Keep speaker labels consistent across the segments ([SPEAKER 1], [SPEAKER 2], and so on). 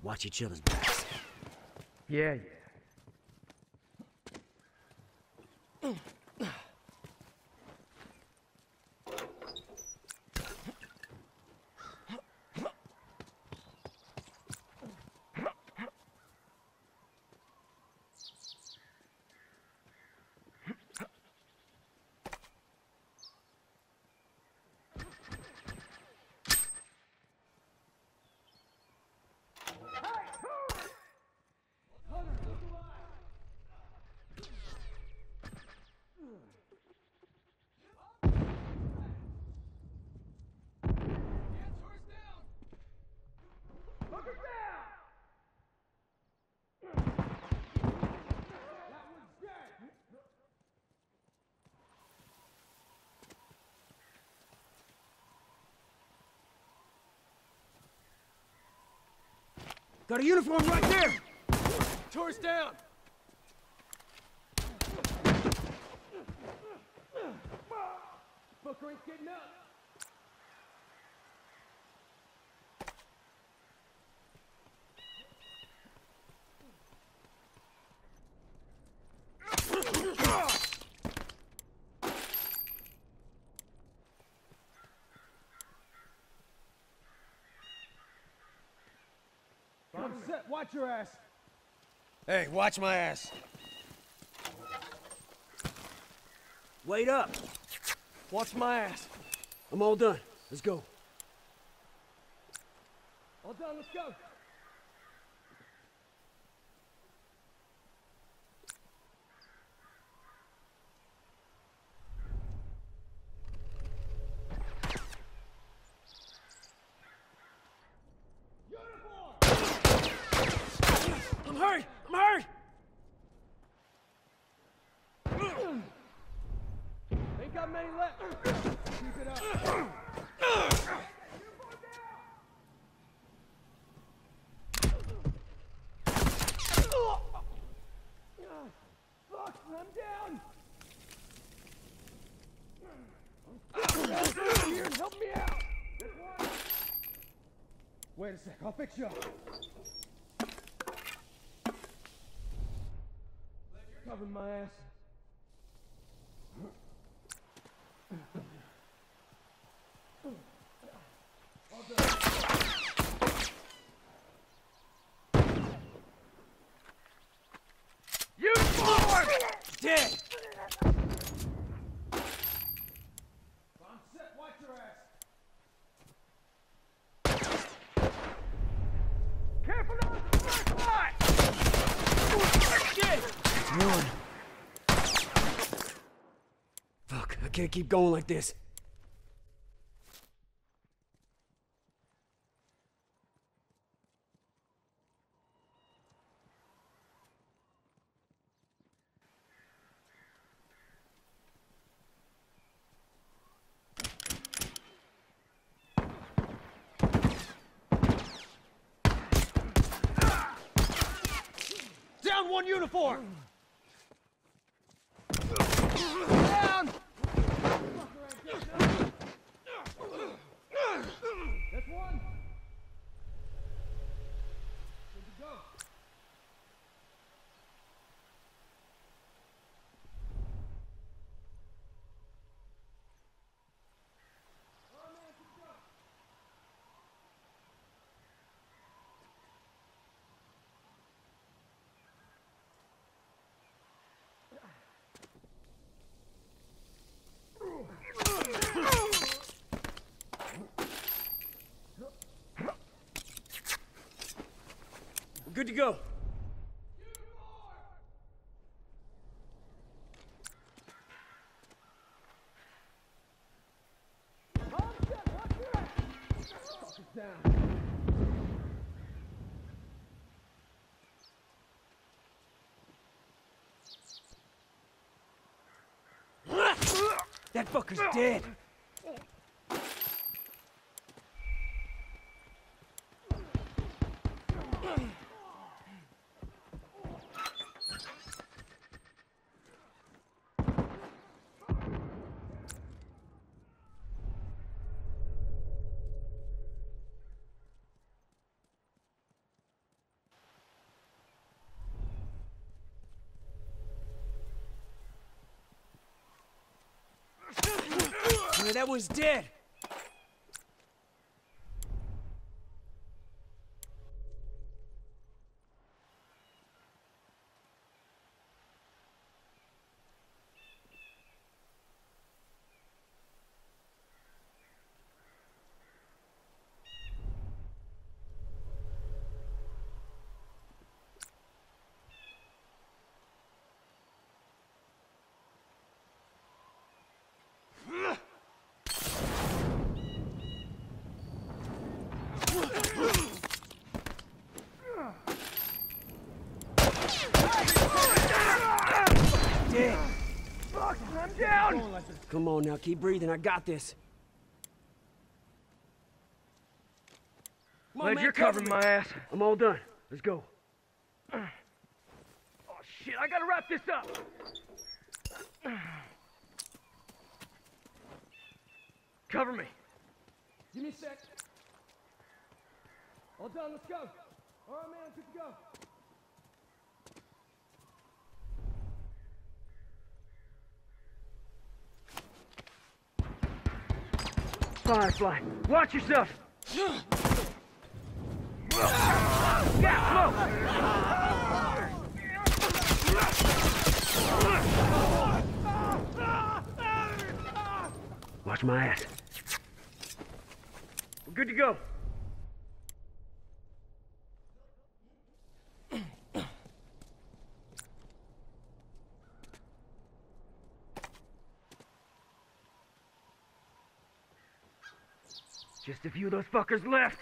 [SPEAKER 1] Watch each other's backs.
[SPEAKER 2] Yeah.
[SPEAKER 1] Got a uniform right there!
[SPEAKER 2] Torch down! Fucker ain't getting up! I'm set. Watch your ass.
[SPEAKER 1] Hey, watch my ass. Wait up.
[SPEAKER 2] Watch my ass.
[SPEAKER 1] I'm all done. Let's go.
[SPEAKER 2] All done. Let's go.
[SPEAKER 1] I'm hurt! I'm hurt!
[SPEAKER 2] Ain't got many left. Keep it up. Fuck, I'm down. Here, help me out. Wait a sec, I'll fix you up. Cover my ass. All done.
[SPEAKER 1] Uniform! Dead!
[SPEAKER 2] I'm set, watch your ass. Careful now, it's the first line!
[SPEAKER 1] Shit! One. Fuck, I can't keep going like this.
[SPEAKER 2] Down one uniform! Down! That's one. Good to go.
[SPEAKER 1] We're good to go. That fucker's dead. that one's dead. Dead.
[SPEAKER 2] Fuck, I'm down!
[SPEAKER 1] Come on now, keep breathing. I got this. Come on,
[SPEAKER 2] Glad
[SPEAKER 1] man,
[SPEAKER 2] you're
[SPEAKER 1] cover
[SPEAKER 2] covering
[SPEAKER 1] me.
[SPEAKER 2] my ass.
[SPEAKER 1] I'm all done. Let's go.
[SPEAKER 2] Oh shit, I gotta wrap this up. Cover me. Give me a sec. All done, let's go. All right, man, good to go. Firefly, watch yourself.
[SPEAKER 1] Watch my ass.
[SPEAKER 2] We're good to go. Just a few of those fuckers left.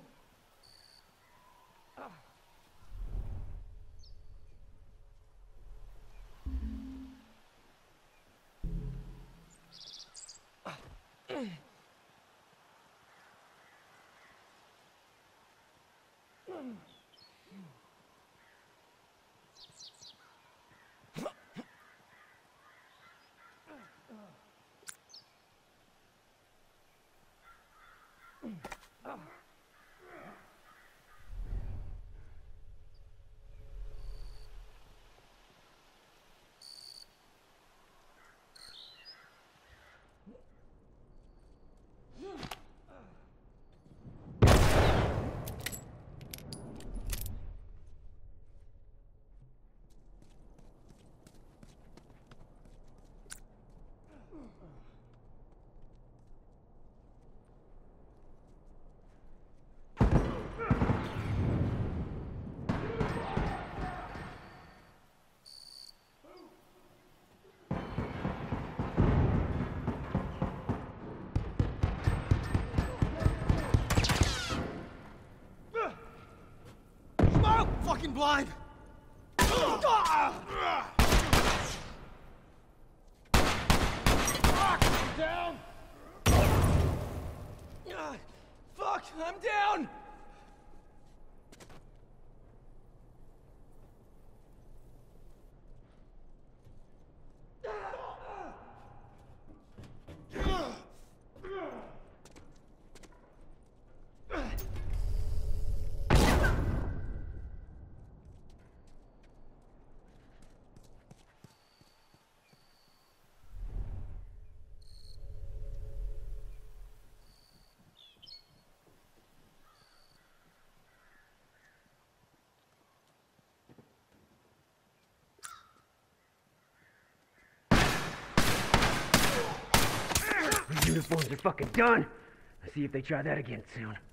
[SPEAKER 3] Fucking blind!
[SPEAKER 2] Fuck, I'm down! Fuck, I'm down!
[SPEAKER 1] These uniforms are fucking done. Let's see if they try that again soon.